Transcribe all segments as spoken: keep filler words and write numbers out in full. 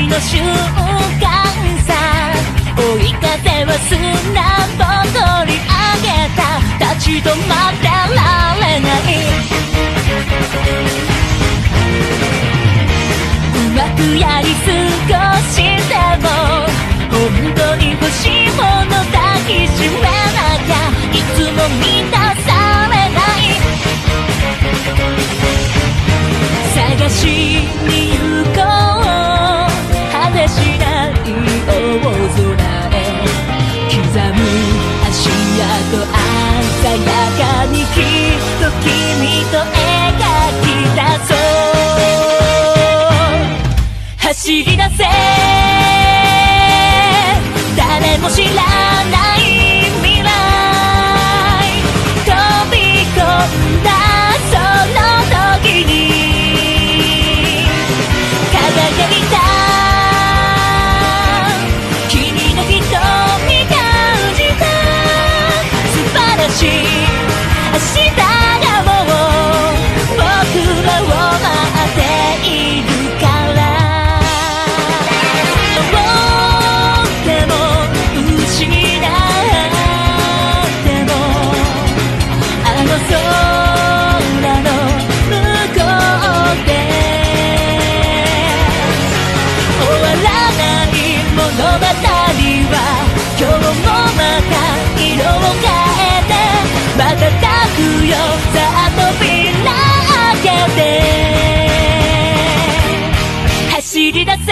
の瞬間さ、追い風は砂を取り上げた、立ち止まってられない。うまくやり過ごしても本当に欲しいもの抱きしめなきゃいつも満たされない。探しに行こう果てしない大空へ、刻む足跡鮮やかにきっと君と描き出そう。走り出せ誰も知らない未来、飛び込んだその時に輝いた君の瞳感じた素晴らしい明日がもう僕らを待っているから。今日もまた色を変えて瞬くよ、さあ扉開けて走り出せ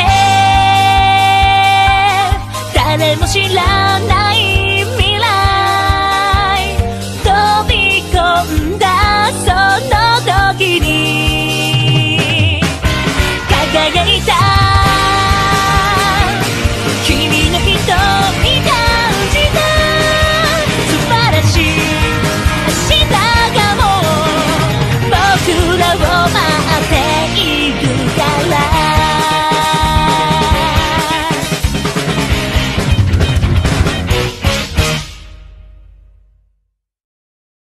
誰も知らない未来、飛び込んだその時に輝いた